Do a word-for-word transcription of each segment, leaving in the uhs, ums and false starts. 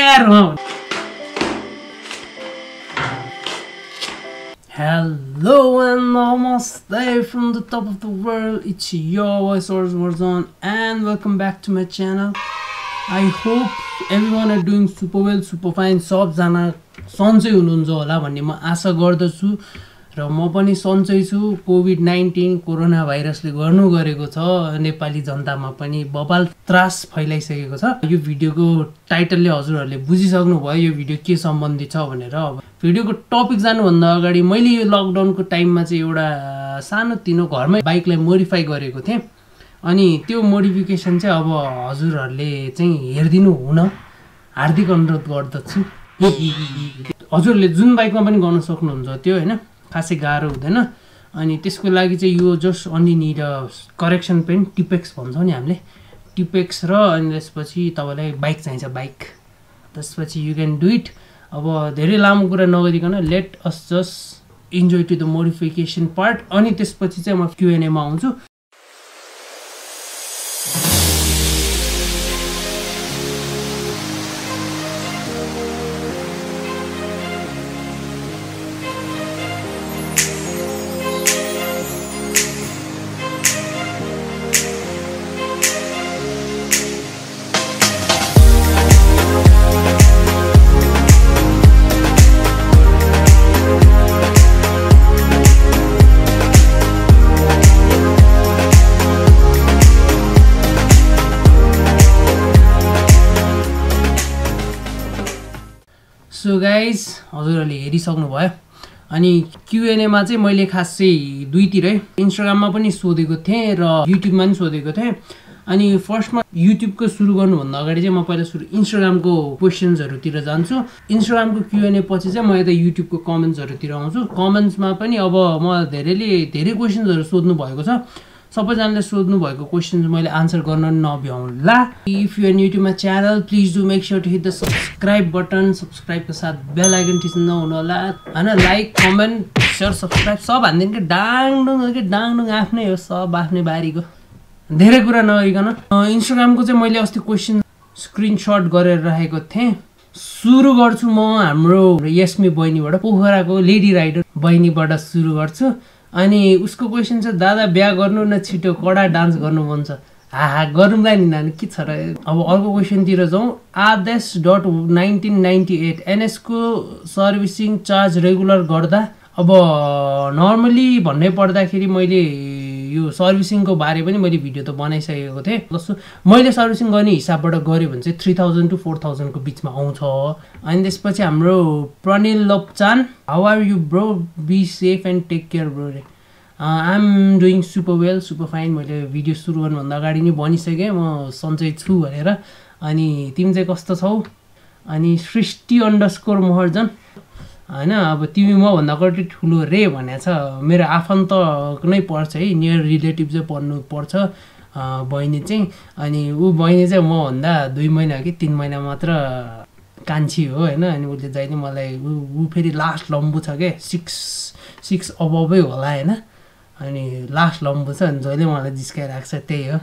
यार Hello and namaste from the top of the world. It's your voice Warzone and welcome back to my channel. I hope everyone are doing super well, super fine. सब जना सन्चै हुनुहुन्छ होला भन्ने म आशा गर्दछु र म पनि सन्चै छु। कोभिड नाइन्टीन कोरोना भाइरसले गर्नु गरेको छ नेपाली जनतामा पनि बबाल त्रास फैलाइसकेको छ। यो भिडियोको टाइटलले हजुरहरूले बुझिसक्नु भयो यो भिडियो के सम्बन्धित छ भनेर। अब भिडियोको टपिक जानुभन्दा अगाडि मैले यो लकडाउनको टाइममा चाहिँ एउटा सानो तिनो घरमै बाइकलाई मोडिफाई गरेको थिएँ अनि त्यो मोडिफिकेसन चाहिँ अब हजुरहरूले चाहिँ हेरिदिनु हुन हार्दिक अनुरोध गर्दछु। हजुरहरूले जुन बाइकमा पनि गर्न सक्नुहुन्छ त्यो हैन, खासै गाह्रो हुँदैन। अनि त्यसको लागि चाहिँ यो just only need correction pen Tippex भन्छौँ नि हामीले, टिपेक्स र अनि त्यसपछि तपाईँलाई बाइक चाहिन्छ बाइक, त्यसपछि यु क्यान डु इट। अब धेरै लामो कुरा नगरिकन let us just enjoy to the modification part अनि त्यसपछि चाहिँ म क्युएनएमा आउँछु। सो गाइज हजुरहरूले हेरिसक्नु भयो। अनि क्युएनएमा चाहिँ मैले खासै दुईतिरै इन्स्टाग्राममा पनि सोधेको थिएँ र युट्युबमा पनि सोधेको थिएँ। अनि फर्स्टमा युट्युबको सुरु गर्नुभन्दा अगाडि चाहिँ म पहिला सुरु इन्स्टाग्रामको क्वेसन्सहरूतिर जान्छु। इन्स्टाग्रामको क्युएनए पछि चाहिँ म यता युट्युबको कमेन्ट्सहरूतिर आउँछु। कमेन्ट्समा पनि अब म धेरैले धेरै क्वेसन्सहरू सोध्नु भएको छ, सबैजनाले सोध्नु भएको क्वेसन्स मैले आन्सर गर्न नभ्याउला। If you are new to my channel please do make sure to hit the subscribe button, सब्सक्राइबको साथ बेल आइकन थिच्नु नहुनु होला होइन। लाइक कमेन्ट सेयर सब्सक्राइब सब हानिदिनु कि डाङडुङ कि डाङडुङ आफ्नै हो, सब आफ्नै बारीको। धेरै कुरा नगरिकन इन्स्टाग्रामको चाहिँ मैले अस्ति क्वेसन स्क्रिनसट गरेर राखेको थिएँ। सुरु गर्छु म हाम्रो यस्मी बहिनीबाट, पोखराको लेडी राइडर बहिनीबाट सुरु गर्छु। अनि उसको क्वेसन छ, दादा बिहा गर्नु न छिटो कडा डान्स गर्नु मन छ। हा गरौँला नि नानी के छ र। अब अर्को क्वेसनतिर जाउँ। Adesh dot nineteen ninety eight एनएसको सर्भिसिङ चार्ज रेगुलर गर्दा, अब नर्मली भन्नै पर्दाखेरि मैले यो सर्भिसिङको बारे पनि मैले भिडियो त बनाइसकेको थिएँ। जस्तो मैले सर्भिसिङ गर्ने हिसाबबाट गऱ्यो भने चाहिँ थ्री थाउजन्ड टु फोर थाउजन्डको बिचमा आउँछ। अनि त्यसपछि हाम्रो Pranil Lopchan, how are you bro, be safe and take care bro रे। I am doing super well super fine. मैले भिडियो सुरु गर्नुभन्दा अगाडि नै भनिसकेँ म सन्चै छु भनेर। अनि तिमी चाहिँ कस्तो छौ? अनि सृष्टि अन्डरस्कोर महर्जन होइन, अब तिमी मभन्दा कति ठुलो रे भनेको छ। मेरो आफन्त नै पर्छ है, नियर रिलेटिभ चाहिँ पर्नु पर्छ बहिनी चाहिँ। अनि ऊ बहिनी चाहिँ मभन्दा दुई महिना कि तिन महिना मात्र कान्छी हो होइन। अनि उसले जहिले मलाई ऊ ऊ फेरि लास्ट लम्बु छ क्या, सिक्स सिक्स अबबै होला होइन। अनि लास्ट लम्बु छ अनि जहिले मलाई जिस्काइरहेको छ, त्यही हो।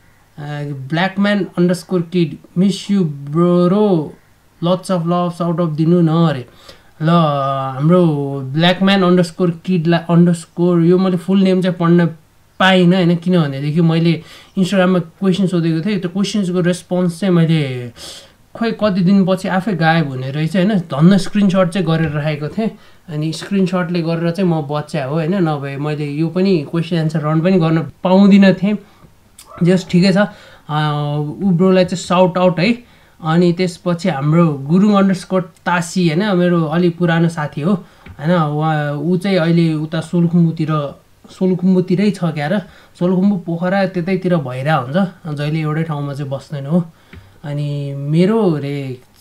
Blackman underscore kid, miss you bro, lots of loves out of दिनु न अरे। ल हाम्रो ब्ल्याकम्यान अन्डरस्कोर किडलाई अन्डरस्कोर यो मैले फुल नेम चाहिँ पढ्न पाइनँ होइन, किनभनेदेखि मैले इन्स्टाग्राममा क्वेसन सोधेको थिएँ। त्यो क्वेसन्सको रेस्पोन्स चाहिँ मैले खोइ कति दिनपछि आफै गायब हुने रहेछ होइन। धन्न स्क्रिनसट चाहिँ गरेर राखेको थिएँ अनि स्क्रिनसटले गरेर चाहिँ म बच्चा हो होइन, नभए मैले यो पनि क्वेसन एन्सर रन पनि गर्न पाउँदिनँ थिएँ। जस्ट ठिकै छ। ऊ ब्रोलाई चाहिँ साउट आउट है। अनि त्यसपछि हाम्रो गुरुङ अन्डरस्कोर तासी होइन, मेरो अलिक पुरानो साथी हो होइन। उहाँ ऊ चाहिँ अहिले उता सोलुखुम्बुतिर सोलुखुम्बुतिरै छ क्या र, सोलुखुम्बु पोखरा त्यतैतिर भइरहेको हुन्छ, जहिले एउटै ठाउँमा चाहिँ बस्दैन हो। अनि मेरो रे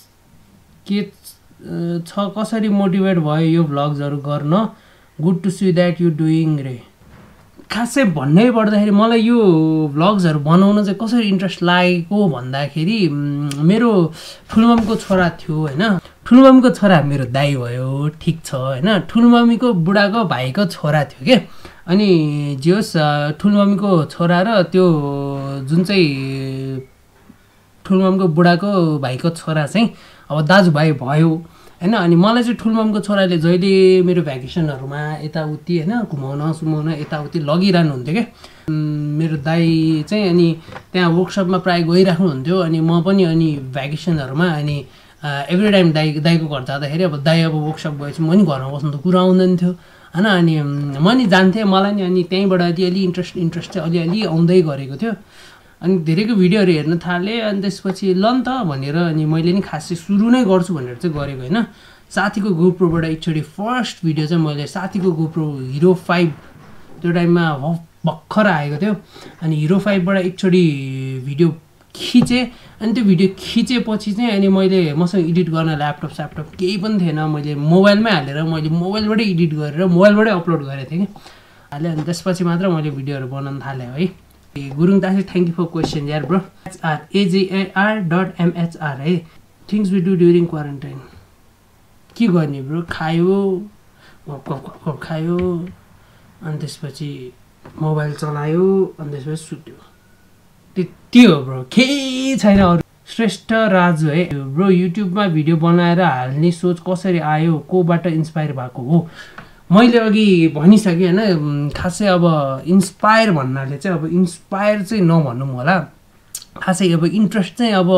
के छ, कसरी मोटिभेट भयो यो भ्लग्सहरू गर्न, good to see that you doing रे। खासै भन्नै पर्दाखेरि मलाई यो भ्लग्सहरू बनाउन चाहिँ कसरी इन्ट्रेस्ट लागेको भन्दाखेरि मेरो ठुलमम्मीको छोरा थियो होइन। ठुलमम्मीको छोरा मेरो दाइ भयो, ठिक छ होइन। ठुलमम्मीको बुढाको भाइको छोरा थियो के। अनि जे होस् ठुलमम्मीको छोरा र त्यो जुन चाहिँ ठुलमम्मीको बुढाको भाइको छोरा चाहिँ अब दाजुभाइ भयो होइन। अनि मलाई चाहिँ ठुलमामको छोराले जहिले मेरो भ्याकेसनहरूमा यताउति होइन घुमाउन सुमाउन यताउति लगिरहनु हुन्थ्यो क्या। मेरो दाइ चाहिँ अनि त्यहाँ वर्कसपमा प्रायः गइराख्नुहुन्थ्यो। अनि म पनि अनि भ्याकेसनहरूमा अनि एभ्री टाइम दाइ दाइको घर जाँदाखेरि अब दाइ अब वर्कसप गएपछि म नि घरमा बस्नु त कुरा आउँदैन थियो होइन। अनि म नि जान्थेँ, मलाई नि अनि त्यहीँबाट अलिअलि इन्ट्रेस्ट इन्ट्रेस्ट चाहिँ अलिअलि आउँदै गरेको थियो। अनि धेरैको भिडियोहरू हेर्न थालेँ। अनि त्यसपछि ल नि त भनेर अनि मैले नि खास चाहिँ सुरु नै गर्छु भनेर चाहिँ गरेको होइन। साथीको गोप्रोबाट एकचोटि फर्स्ट भिडियो चाहिँ मैले साथीको गोप्रो हिरो फाइभ त्यो टाइममा भर्खर आएको थियो। अनि हिरो फाइभबाट एकचोटि भिडियो खिचेँ। अनि त्यो भिडियो खिचेपछि चाहिँ अनि मैले मसँग एडिट गर्न ल्यापटप स्यापटप केही पनि थिएन। मैले मोबाइलमै हालेर मैले मोबाइलबाटै एडिट गरेर मोबाइलबाटै अपलोड गरेको थिएँ कि हालेँ। अनि त्यसपछि मात्र मैले भिडियोहरू बनाउन थालेँ है। गुरुङ दासी थ्याङ्क यू फर क्वेसन यार bro. HR AJR dot MHR है। Things we do during quarantine. के गर्ने ब्रो, खायो खायो अनि त्यसपछि मोबाइल चलायो अनि त्यसपछि सुत्यो, त्यति हो ब्रो, केही छैन अरू। श्रेष्ठ राजु है ब्रो, युट्युबमा भिडियो बनाएर हाल्ने सोच कसरी आयो, कोबाट इन्सपायर भएको हो? मैले अघि भनिसकेँ होइन। खासै अब इन्सपायर भन्नाले चाहिँ अब इन्सपायर चाहिँ नभनौँ होला, खासै अब इन्ट्रेस्ट चाहिँ अब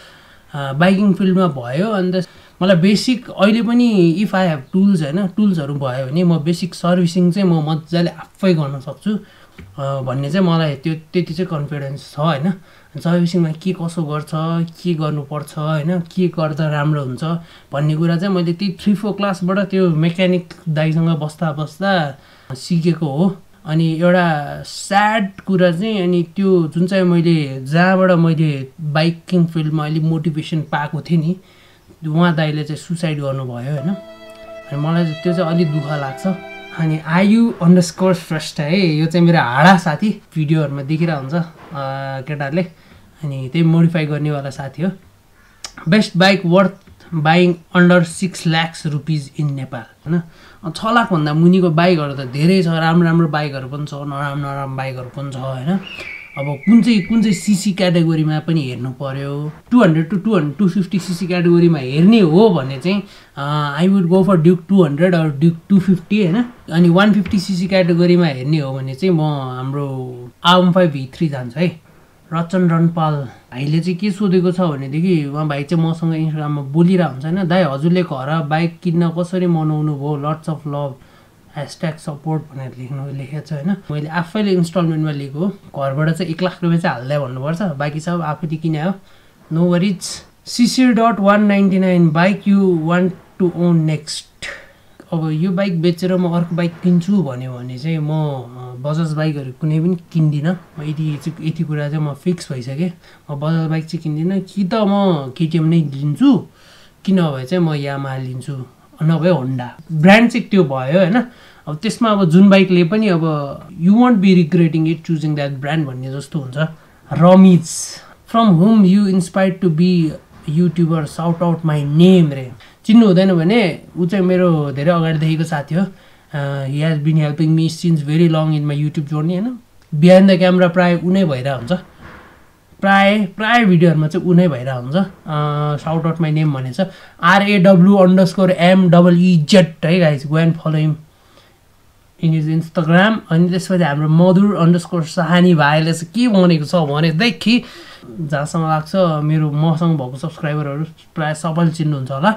बाइकिङ फिल्डमा भयो। अन्त मलाई बेसिक अहिले पनि इफ आई हेभ टुल्स होइन टुल्सहरू भयो भने म बेसिक सर्भिसिङ चाहिँ म मजाले आफै गर्न सक्छु भन्ने चाहिँ मलाई त्यो त्यति चाहिँ कन्फिडेन्स छ होइन। सर्भिसिङमा के कसो गर्छ, के गर्नुपर्छ होइन, के गर्दा राम्रो हुन्छ भन्ने कुरा चाहिँ मैले ती थ्री फोर क्लासबाट त्यो मेकानिक दाइसँग बस्दा बस्दा सिकेको हो। अनि एउटा स्याड कुरा चाहिँ अनि त्यो जुन चाहिँ मैले जहाँबाट मैले बाइकिङ फिल्डमा अलिक मोटिभेसन पाएको थिएँ नि, उहाँ दाइले चाहिँ सुसाइड गर्नुभयो होइन। अनि मलाई चाहिँ त्यो चाहिँ अलिक दुःख लाग्छ। अनि आयु अन्डरस्कोर फर्स्ट है, यो चाहिँ मेरो हाडा साथी, भिडियोहरूमा देखिरहेको हुन्छ केटाहरूले। अनि त्यही मोडिफाई गर्नेवाला साथी हो। Best bike worth buying under six lakhs rupees in Nepal होइन। छ लाखभन्दा मुनिको बाइकहरू त धेरै छ, राम्रो राम्रो बाइकहरू पनि छ, नराम्रो नराम्रो बाइकहरू पनि छ होइन। अब कुन चाहिँ कुन चाहिँ सिसी क्याटेगोरीमा पनि हेर्नु पऱ्यो। Two hundred to two hundred two fifty CC क्याटेगोरीमा हेर्ने हो भने चाहिँ I would go for Duke two hundred or Duke two fifty होइन। अनि वान फिफ्टी सिसी क्याटेगोरीमा हेर्ने हो भने चाहिँ म हाम्रो आर्म फाइभ भी थ्री जान्छ है। रचन रनपाल भाइले चाहिँ के सोधेको छ भनेदेखि उहाँ भाइ चाहिँ मसँग इन्स्टाग्राममा बोलिरहेको हुन्छ होइन, दाइ हजुरले घर बाइक किन्न कसरी मनाउनु भयो, lots of love hashtag support भनेर लेख्नु लेखेको छ होइन। मैले आफैले इन्स्टलमेन्टमा लिएको हो, घरबाट चाहिँ एक लाख रुपियाँ चाहिँ हाल्दै भन्नुपर्छ, बाँकी सब आफैले किने हो, no worries. Sisir dot one ninety nine bike you want to own next. अब यो बाइक बेचेर म अर्को बाइक किन्छु भन्यो भने चाहिँ म बजाज बाइकहरू कुनै पनि किन्दिनँ। म यति यति कुरा चाहिँ म फिक्स भइसकेँ, म बजाज बाइक चाहिँ किन्दिनँ। कि त म केटिएम नै लिन्छु, कि नभए चाहिँ म यामाहा लिन्छु, नभए होन्डा। ब्रान्ड चाहिँ त्यो भयो होइन। अब त्यसमा अब जुन बाइकले पनि अब you won't be regretting it choosing that brand भन्ने जस्तो हुन्छ। Ramiz from whom you inspired to be YouTuber, shout out my name रे। चिन्नु हुँदैन भने ऊ चाहिँ मेरो धेरै अगाडिदेखिको साथी हो। He has been helping me since very long in my YouTube journey होइन। बिहाइन्ड द क्यामेरा प्रायः उनै भइरहेको हुन्छ, प्रायः प्रायः भिडियोहरूमा चाहिँ उनै भइरहेको हुन्छ। साउट आउट माई नेम भनेछ RAW underscore M double E Z है guys, go and follow him in his Instagram. अनि त्यसपछि हाम्रो मधुर अन्डरस्कोर सहानी भाइले चाहिँ के भनेको छ भनेदेखि जहाँसँग लाग्छ मेरो मसँग भएको सब्सक्राइबरहरू प्रायः सबैले चिन्नुहुन्छ होला।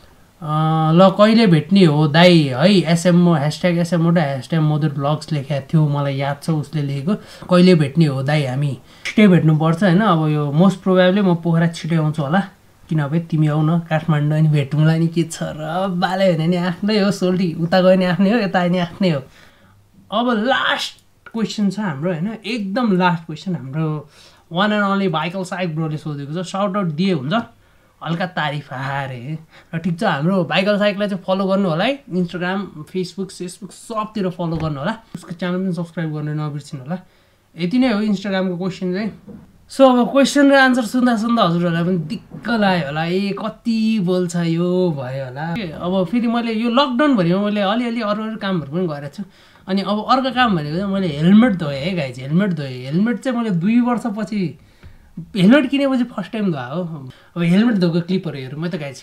ल कहिले भेट्ने हो दाइ है, एसएमओ ह्यासट्याग एसएमओ र ह्यासट्याग मधुर ब्लग्स लेखेको थियो, मलाई याद छ उसले लेखेको। कहिले भेट्ने हो दाइ, हामी छिटै भेट्नुपर्छ होइन। अब यो मोस्ट प्रोभाब्ली म पोखरा छिटै आउँछु होला, किनभने तिमी आउ न काठमाडौँ अनि भेटौँला नि, के छ र बाले भने नि आफ्नै हो, सोल्टी उता गयो नि आफ्नै हो, यता आयो नि आफ्नै हो। अब लास्ट क्वेसन छ हाम्रो होइन, एकदम लास्ट क्वेसन हाम्रो वान एन्ड ओन्ली भाइकल साइक ब्रोले सोधेको छ। साउट आउट दिए हुन्छ, हल्का तारिफ हारे र ठिक छ। हाम्रो भाइकल साइकलाई चाहिँ फलो गर्नु होला है, इन्स्टाग्राम फेसबुक फेसबुक सबतिर फलो गर्नु होला, उसको च्यानल पनि सब्सक्राइब गर्न नबिर्सिनु होला। यति नै हो इन्स्टाग्रामको क्वेसन चाहिँ। सो अब क्वेसन र आन्सर सुन्दा सुन्दा हजुरहरूलाई पनि दिक्क लाग्यो होला, ए कति बोल्छ यो भयो होला। अब फेरि मैले यो लकडाउनभरिमा मैले अलिअलि अरू अरू कामहरू पनि गरेको छु। अनि अब अर्को काम भनेको चाहिँ मैले हेलमेट धोएँ है गाइज, हेलमेट धोएँ। हेलमेट चाहिँ मैले दुई वर्षपछि हेलमेट किनेपछि फर्स्ट टाइम धुवा हो। अब हेलमेट धोएको क्लिपहरू हेरौँ म त गाइज।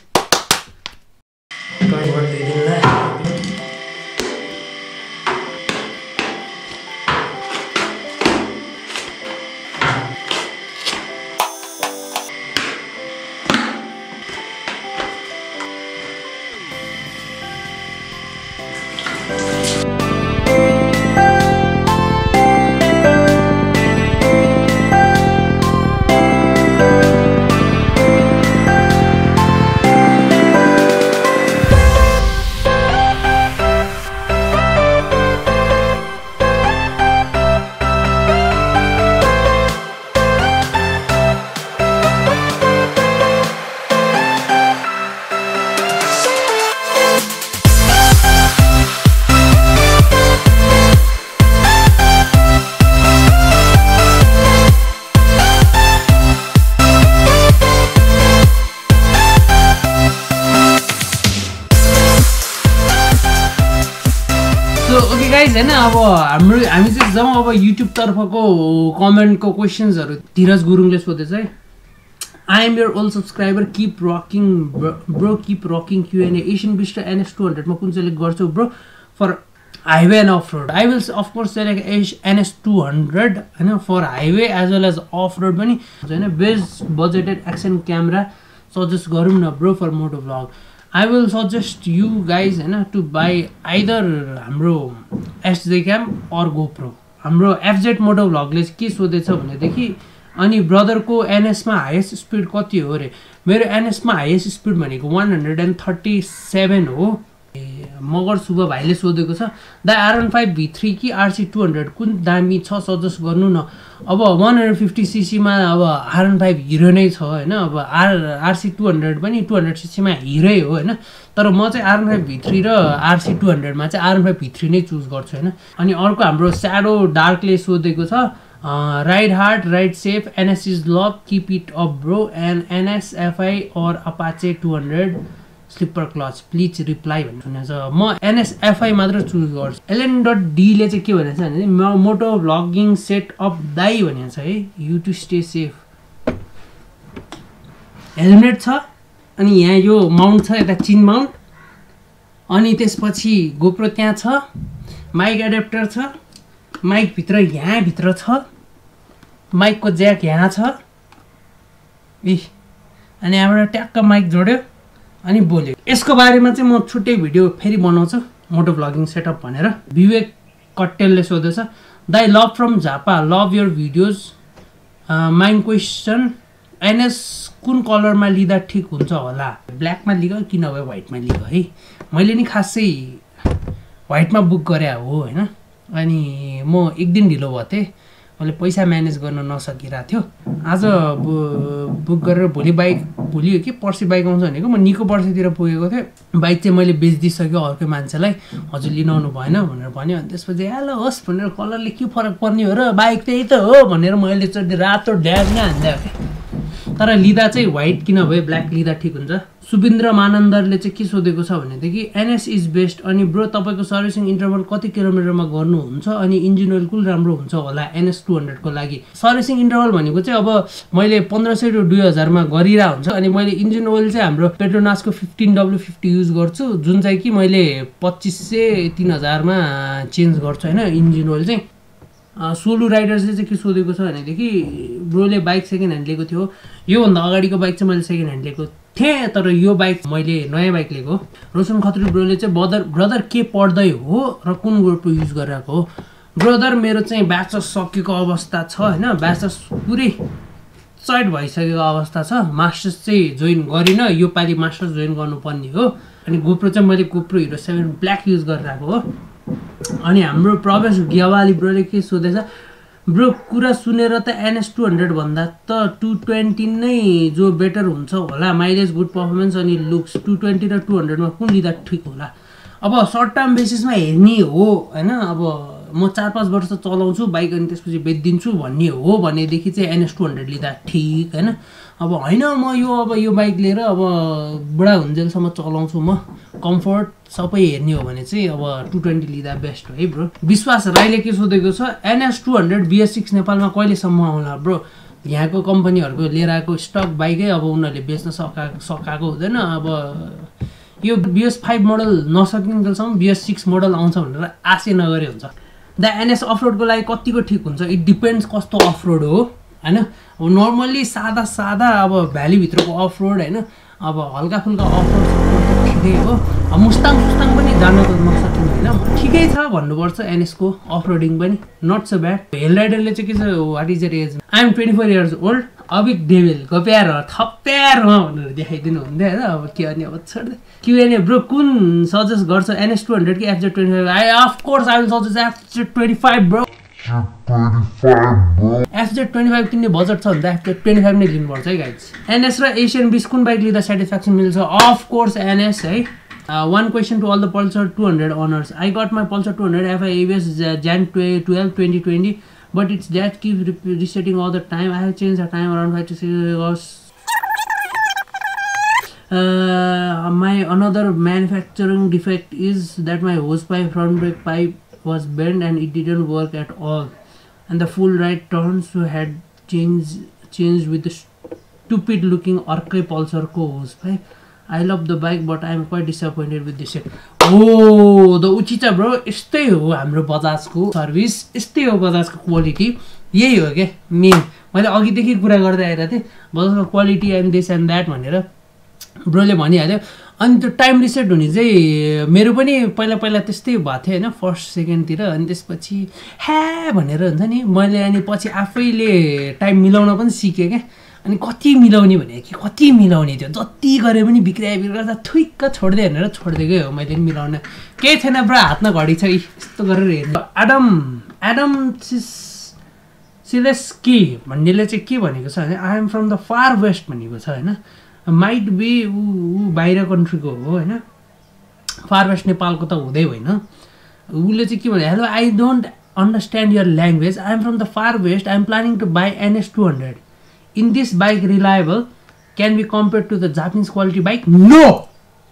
ओके गाइज हैन, अब हाम्रो हामी चाहिँ जाउँ अब युट्युब तर्फको कमेन्टको क्वेसन्सहरू। धीरज गुरुङले सोधेछ है, I am your old subscriber, keep rocking bro, keep rocking QnA. Asian beast र एनएस टू हन्ड्रेडमा कुन सेलेक्ट गर्छौ bro for highway and off road? I will of course select as NS two hundred होइन, for highway as well as off road पनि होइन। Best budgeted action camera suggest गरौँ न bro for moto vlog. I will suggest you guys हैन to buy either हाम्रो S J Cam or GoPro। हाम्रो F Z मोटो भ्लगले के सोधेछ भनेदेखि अनि ब्रदरको एनएसमा हाइएस्ट स्पिड कति हो रे? मेरो एनएसमा हाइएस्ट स्पिड भनेको वान हन्ड्रेड थर्टी सेभेन हो। मगर शुभ भाइले सोधेको छ the R one five V three कि आरसी टू हन्ड्रेड कुन दामी छ सजेस्ट गर्नु न। अब वान हन्ड्रेड फिफ्टी सीसीमा अब आर वन फाइभ हिरो नै छ होइन। अब आर आरसी टू हन्ड्रेड पनि टू हन्ड्रेड सीसीमा हिरै हो होइन। तर म चाहिँ R one five V three र आरसी टू हन्ड्रेडमा चाहिँ R one five V three नै चुज गर्छु होइन। अनि अर्को हाम्रो स्याडो डार्कले सोधेको छ ride hard, ride safe, NS is love, keep it up bro, and NS FI और Apache two hundred slipper clutch please reply भन्नु छ। म एनएसएफआई मात्र चुज गर्छु। एलएन डट डीले चाहिँ के भनेको छ भने मोटो भ्लगिङ सेट अप दाई भनेको छ है, you too stay safe. Helmet छ अनि यहाँ यो माउन्ट छ, यता चिन माउन्ट, अनि त्यसपछि गोप्रो त्यहाँ छ, माइक एडेप्टर छ, माइक भित्र यहाँ भित्र छ, माइकको ज्याक यहाँ छ इ, अनि यहाँबाट ट्याक्क माइक जोड्यो अनि बोल्यो। यसको बारेमा चाहिँ म छुट्टै भिडियो फेरि बनाउँछु मोटो भ्लगिङ सेटअप भनेर। विवेक कट्टेलले सोधेछ दाइ love from Jhapa, love your videos, mine question NS कुन कलरमा लिँदा ठिक हुन्छ होला? ब्ल्याकमा लिग कि नभए व्हाइटमा लिग है। मैले नि खासै व्हाइटमा बुक गरे हो होइन। अनि म एक दिन ढिलो भएको थिएँ, मैले पैसा म्यानेज गर्न नसकिरहेको थियो। आज बुक गरेर भोलि बाइक भोलि कि पर्सि बाइक आउँछ भनेको म निको पर्सितिर पुगेको थिएँ। बाइक चाहिँ मैले बेचिदिइसक्यो अर्कै मान्छेलाई, हजुर लिन आउनु भएन भनेर भन्यो। अनि त्यसपछि हेलो होस् भनेर कलरले के फरक पर्ने हो र, बाइक त्यही त हो भनेर मैले चाहिँ रातो ड्याग नै हान्दै थिएँ। तर लिँदा चाहिँ व्हाइट कि नभए ब्ल्याक लिँदा ठिक हुन्छ। सुबिन्द्र मानन्दरले चाहिँ के सोधेको छ भनेदेखि एनएस इज बेस्ट, अनि ब्रो तपाईँको सर्भिसिङ इन्टरभल कति किलोमिटरमा गर्नुहुन्छ, अनि इन्जिन ओइल कुन राम्रो हुन्छ होला एनएस टू हन्ड्रेडको लागि? सर्भिसिङ इन्टरभल भनेको चाहिँ अब मैले पन्ध्र सय टु दुई हजारमा गरिरहेको हुन्छ। अनि मैले इन्जिन ओइल चाहिँ हाम्रो पेट्रोनासको फिफ्टिन डब्लु फिफ्टी युज गर्छु, जुन चाहिँ कि मैले पच्चिस सय तिन हजारमा चेन्ज गर्छु होइन इन्जिन ओइल चाहिँ। सोलु राइडर्सले चाहिँ के सोधेको छ भनेदेखि ब्रोले बाइक सेकेन्ड ह्यान्ड लिएको थियो, योभन्दा अगाडिको बाइक चाहिँ मैले सेकेन्ड ह्यान्ड लिएको थिएँ, तर यो बाइक मैले नयाँ बाइक लिएको। रोशन खत्री ब्रोले चाहिँ ब्रदर ब्रदर के पढ्दै हो र कुन ग्रुप युज गरिरहेको हो? ब्रदर मेरो चाहिँ ब्याचलर्स सकेको अवस्था छ होइन, ब्याचलर्स पुरै साइड भइसकेको अवस्था छ। मास्टर्स चाहिँ जोइन गरिनँ, यो पालि मास्टर्स जोइन गर्नुपर्ने हो। अनि गोप्रो चाहिँ मैले GoPro hero seven black use गरिरहेको हो। अनि हाम्रो प्रवेश ग्यावाली ब्रोले के सोधेछ ब्रो कुरा सुनेर त एनएस टू हन्ड्रेड भन्दा त टू ट्वेन्टी नै जो बेटर हुन्छ होला, माइलेज गुड पर्फर्मेन्स अनि लुक्स टू ट्वेन्टी र टू हन्ड्रेडमा कुन लिँदा ठिक होला? अब सर्ट टर्म बेसिसमा हेर्ने हो होइन। अब म चार पाँच वर्ष चलाउँछु बाइक अनि त्यसपछि बेचिदिन्छु भन्ने हो भनेदेखि चाहिँ एनएस टू हन्ड्रेड लिँदा ठिक होइन। अब होइन म यो अब यो बाइक लिएर अब बुढा हुन्जेलसम्म चलाउँछु म, कम्फर्ट सबै हेर्ने हो भने चाहिँ अब टू ट्वेन्टी लिँदा बेस्ट हो है ब्रो। विश्वास राईले के सोधेको छ NS two hundred BS six नेपालमा कहिलेसम्म आउला ब्रो? यहाँको कम्पनीहरूको लिएर आएको स्टक बाइकै अब उनीहरूले बेच्न सका सकाएको हुँदैन। अब यो बिएस फाइभ मोडल नसकिन्जेलसम्म बिएस सिक्स मोडल आउँछ भनेर आशै नगरे हुन्छ। द एनएस अफरोडको लागि कतिको ठिक हुन्छ इट डिपेन्ड्स कस्तो अफरोड हो होइन। अब नर्मल्ली सादा सादा अब भ्यालीभित्रको अफरोड होइन, अब हल्का फुल्का अफरोड त ठिकै हो। अब मुस्ताङ सुस्ताङ पनि जान त नसकिने होइन, ठिकै छ भन्नुपर्छ एनएसको अफरोडिङ पनि, नट सो ब्याड। हेल राइडरले चाहिँ के छ, what is your age, I am twenty four years old, Abik devil गप्यार थप्यार भनेर देखाइदिनु हुन्थ्यो होइन। अब के गर्ने, अब छोड्दै। क्युएनए ब्रो कुन सजेस्ट गर्छ एनएस टू हन्ड्रेड कि FZ twenty five? I of course I will suggest FZ twenty five bro. FZ twenty five किन्ने बजेट छ भने त एफजेड ट्वेन्टी फाइभ नै लिनुपर्छ है गाइज। एनएस र एसियन बिस कुन बाइक लिँदा सेटिस्फ्याक्सन मिल्छ? अफकोर्स एनएस है। One question to all the Pulsar two hundred owners. I got my Pulsar two hundred FI ABS ज्यान twelve twenty twenty but it's that keep resetting all the time. I have changed the time around five to six hours. Uh, my another manufacturing defect is that my hose pipe front brake pipe was bent and it didn't work at all, and the full right turns had changed changed with the stupid looking Orkai Pulsar ko hose pipe. I love the bike but I am quite disappointed with this. Oh, the Uchicha bro, यस्तै हो हाम्रो बजाजको service, यस्तै हो बजाजको quality, यही हो के मेन। मैले अघिदेखि कुरा गर्दै आइरहेको थिएँ बजाजको quality and this and that भनेर, ब्रोले भनिहाल्यो। अनि त्यो टाइम रिसेट हुने चाहिँ मेरो पनि पहिला पहिला त्यस्तै भएको थियो होइन, फर्स्ट सेकेन्डतिर। अनि त्यसपछि ह्या भनेर हुन्छ नि, मैले अनि पछि आफैले टाइम मिलाउन पनि सिकेँ क्या। अनि कति मिलाउने भने कि कति मिलाउने थियो, जति गरे पनि बिक्री बिक्री गर्दा थुइक्क छोड्दै भनेर छोडिदिएकै हो मैले पनि मिलाउन। केही थिएन ब्रो, हातमा घडी छ यस्तो गरेर हेर्नु। एडम एडम सिलेस्की भन्नेले चाहिँ के भनेको छ भने I am from the far west भनेको छ होइन। माइट बी ऊ बाहिर कन्ट्रीको हो होइन, फार वेस्ट नेपालको त हुँदै होइन। उसले चाहिँ के भने, hello I don't understand your language, I am from the far west, I am planning to buy NS two hundred. In this bike reliable? Can be compared to the Japanese quality bike? No!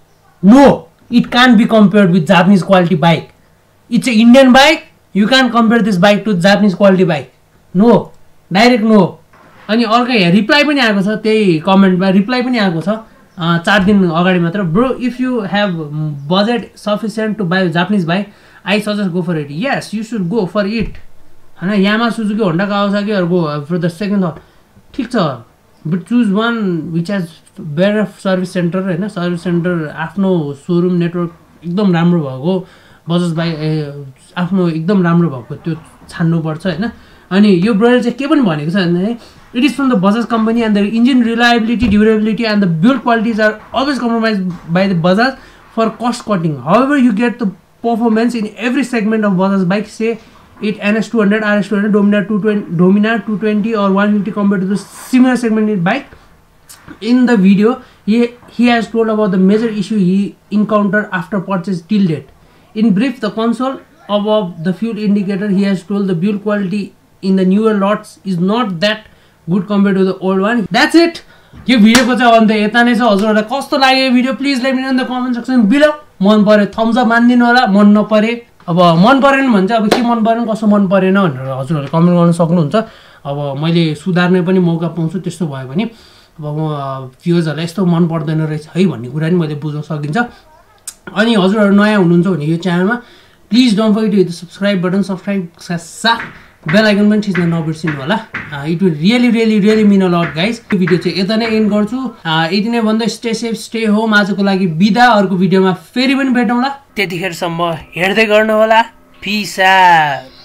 No! It can't be compared with Japanese quality bike. It's an Indian bike. You can't compare this bike to Japanese quality bike. No! Direct no! अनि अर्को reply पनि आएको छ त्यही कमेन्टमा, reply पनि आएको छ चार दिन अगाडि मात्र। Bro if you have budget sufficient to buy Japanese bike I suggest go for it. Yes you should go for it होइन। यामा सुजुकी होन्डा कावासाकीहरूको फर द सेकेन्ड थट ठिक छ, but choose one which has better service center होइन। Service center आफ्नो showroom network एकदम राम्रो भएको Bajaj bike आफ्नो एकदम राम्रो भएको त्यो छान्नुपर्छ होइन। अनि यो ब्रोले चाहिँ के पनि भनेको छ भने it is from the Bajaj company and the engine reliability, durability and the build qualities are always compromised by the Bajaj for cost cutting. However, you get the performance in every segment of Bajaj bike, say it N S two hundred, R S two hundred, Dominar two twenty, Dominar two twenty or one fifty compared to the similar segmented bike. In the video, he, he has told about the major issue he encountered after purchase till date. In brief, the console above the fuel indicator, he has told the build quality in the newer lots is not that good compared to the old one. That's it. यो भिडियोको चाहिँ अन्त यता नै छ। हजुरहरूलाई कस्तो लाग्यो यो video please let me know in the comment section below. मन पर्यो थम्स अप मानिदिनु होला, मन नपरे अब मन परेन भने चाहिँ अब के मन परेन कसो मन परेन भनेर हजुरहरूले कमेन्ट गर्न सक्नुहुन्छ। अब मैले सुधार्ने पनि मौका पाउँछु त्यस्तो भयो भने। अब म भ्युजहरूलाई यस्तो मन पर्दैन रहेछ है भन्ने कुरा नि मैले बुझ्न सकिन्छ। अनि हजुरहरू नयाँ हुनुहुन्छ भने यो च्यानलमा please don't forget to hit the subscribe button, subscribe साथ बेल आइकन पनि थिच्न नबिर्सिनु होला। It will really really really mean a lot guys. यो भिडियो चाहिँ यता नै एन्ड गर्छु। यति नै भन्दै स्टे सेफ स्टे होम। आजको लागि बिदा, अर्को भिडियोमा फेरि पनि भेटौँला। त्यतिखेरसम्म हेर्दै गर्नु होला। Peace out.